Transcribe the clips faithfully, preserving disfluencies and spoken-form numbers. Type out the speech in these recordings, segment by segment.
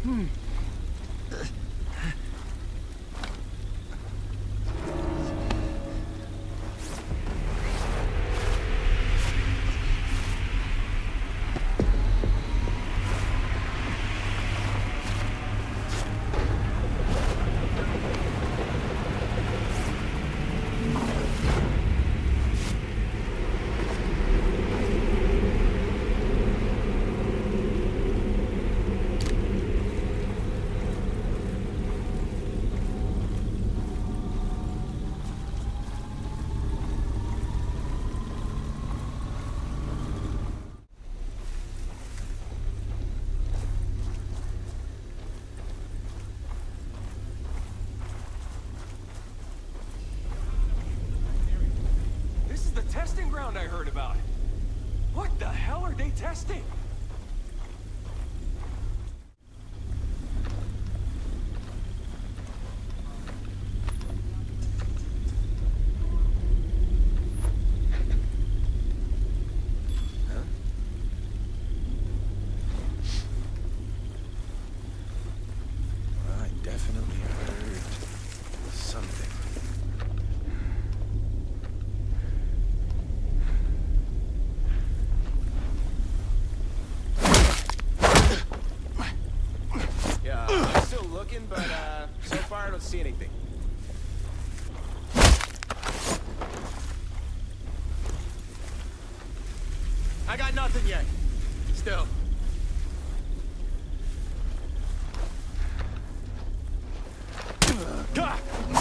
Hmm. Testing ground I heard about. What the hell are they testing? Huh? I definitely heard something. But uh, so far I don't see anything. I got nothing yet. Still. God!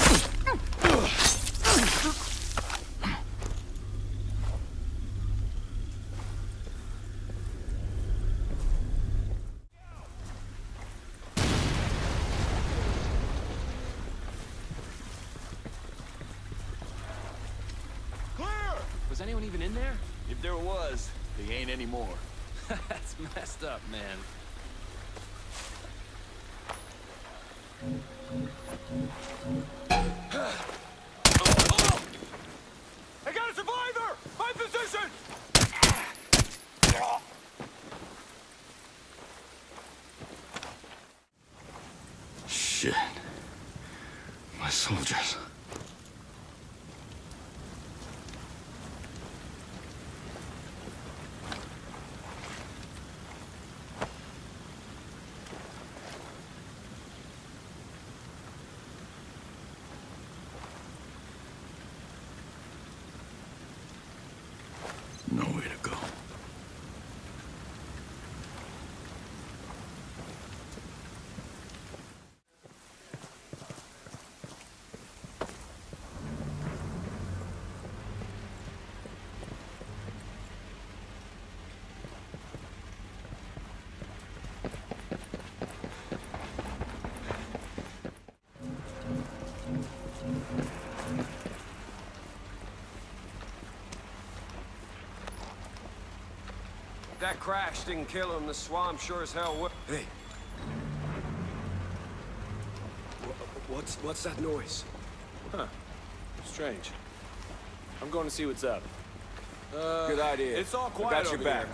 Was anyone even in there? If there was, they ain't anymore. That's messed up, man. I got a survivor! My position! Shit. My soldiers. Nowhere to go. That crash didn't kill him. The swamp sure as hell will. Hey. What's, what's that noise? Huh. Strange. I'm going to see what's up. Uh, Good idea. It's all I quiet got your over back. here.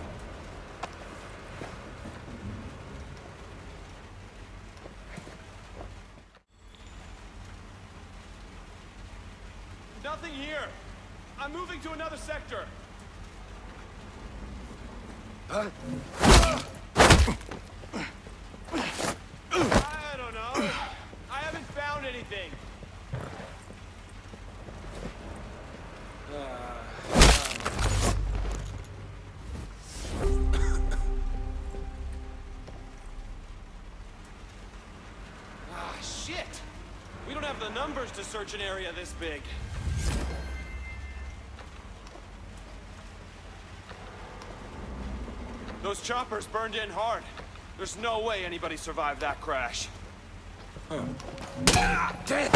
Nothing here. I'm moving to another sector. Huh? I don't know. I haven't found anything. Uh, ah, shit! We don't have the numbers to search an area this big. Those choppers burned in hard. There's no way anybody survived that crash. Huh. Ah, damn!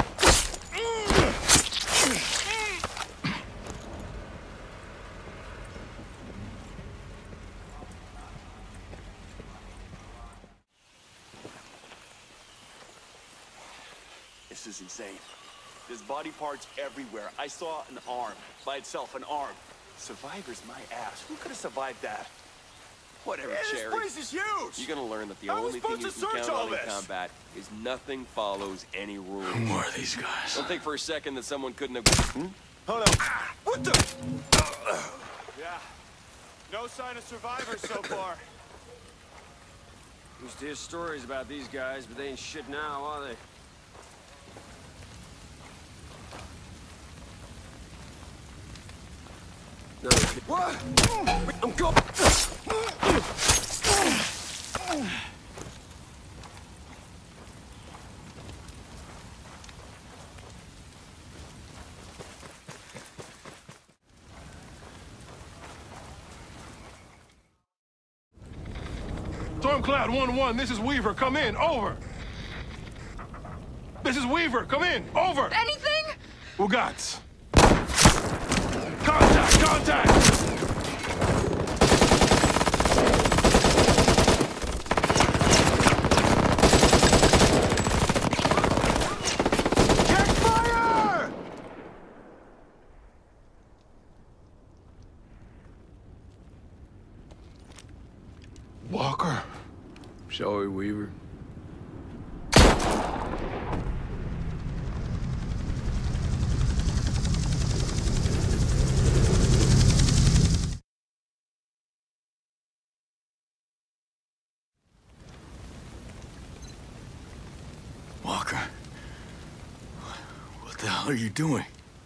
This is insane. There's body parts everywhere. I saw an arm. By itself, an arm. Survivor's my ass. Who could have survived that? Whatever, Yeah, this Cherry. place is huge! You're gonna learn that the How are we only thing supposed you to can search count all on in this? combat is nothing follows any rules. Who are these guys? Don't think for a second that someone couldn't have... Hmm? Hold on. Ah, what the? Yeah. No sign of survivors so far. Used to hear stories about these guys, but they ain't shit now, are they? No. What? I'm going. Stormcloud one one, this is Weaver. Come in. Over. This is Weaver. Come in. Over. Anything? Ugats. Contact! Contact! Check fire! Walker. Shall we, Weaver? Walker. What the hell are you doing?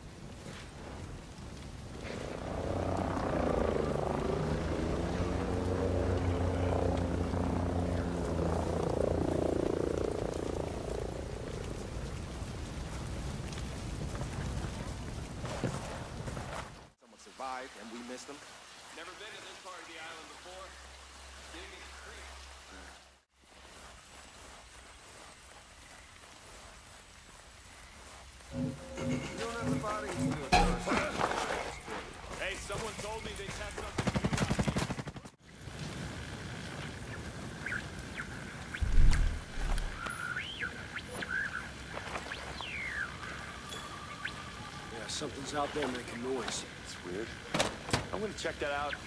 Someone survived and we missed them. Never been to this part of the island before. Give me the creep. We don't have the bodies to do it. Hey, someone told me they have something to do out here. Yeah, something's out there making noise. It's weird. I'm gonna check that out.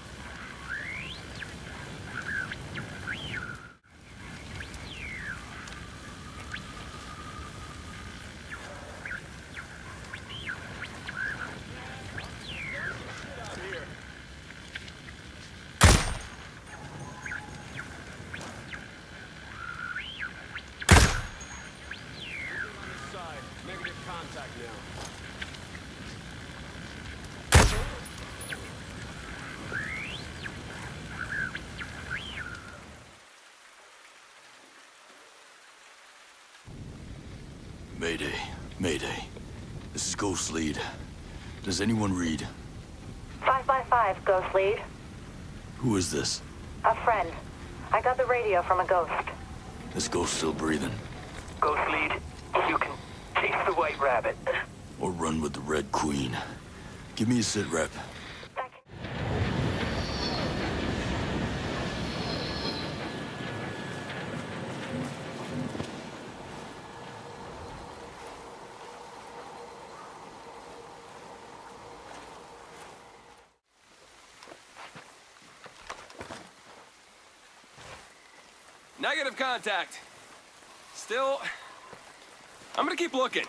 Negative contact now. Mayday. Mayday. This is Ghost Lead. Does anyone read? Five by five, Ghost Lead. Who is this? A friend. I got the radio from a ghost. This ghost still breathing? Ghost Lead, you can chase the White Rabbit. Or run with the Red Queen? Give me a sit rep. Negative contact. Still, I'm gonna keep looking.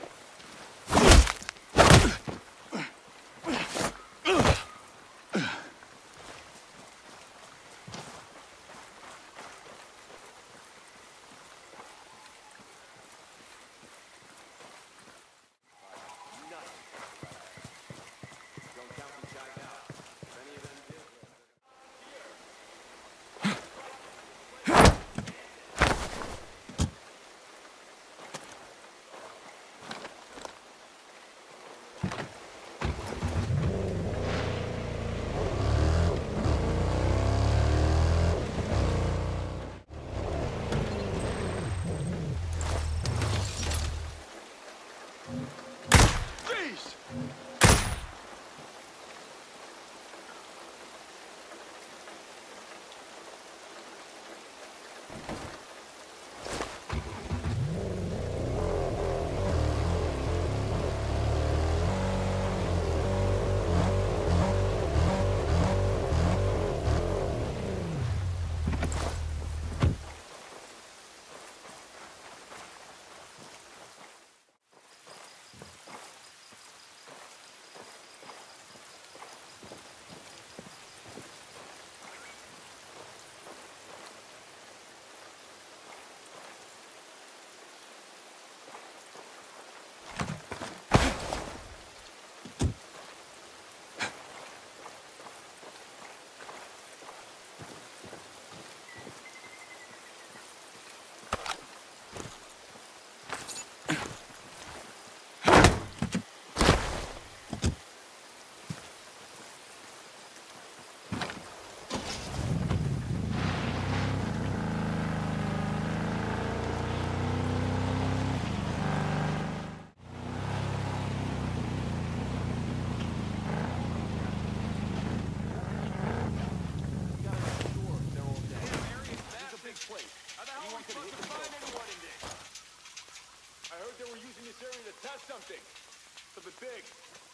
How the hell are we supposed to find anyone in this? I heard they were using this area to test something. Something big.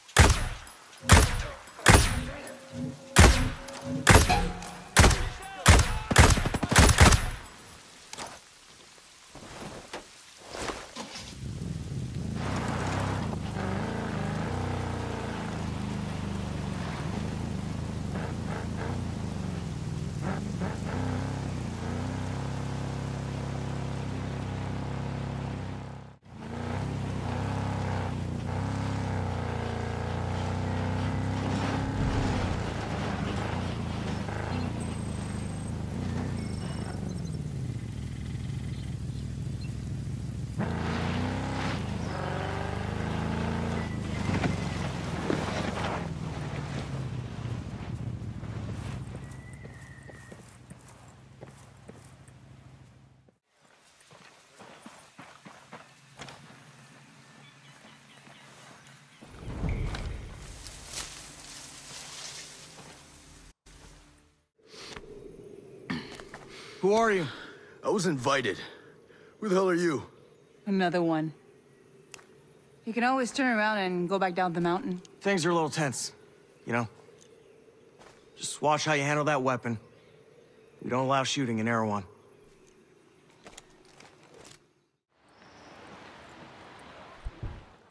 Who are you? I was invited. Who the hell are you? Another one. You can always turn around and go back down the mountain. Things are a little tense, you know? Just watch how you handle that weapon. We don't allow shooting in Erewhon.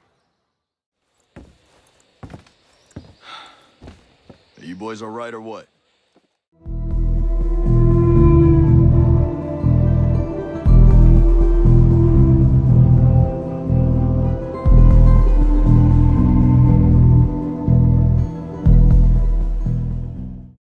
Are you boys all right or what?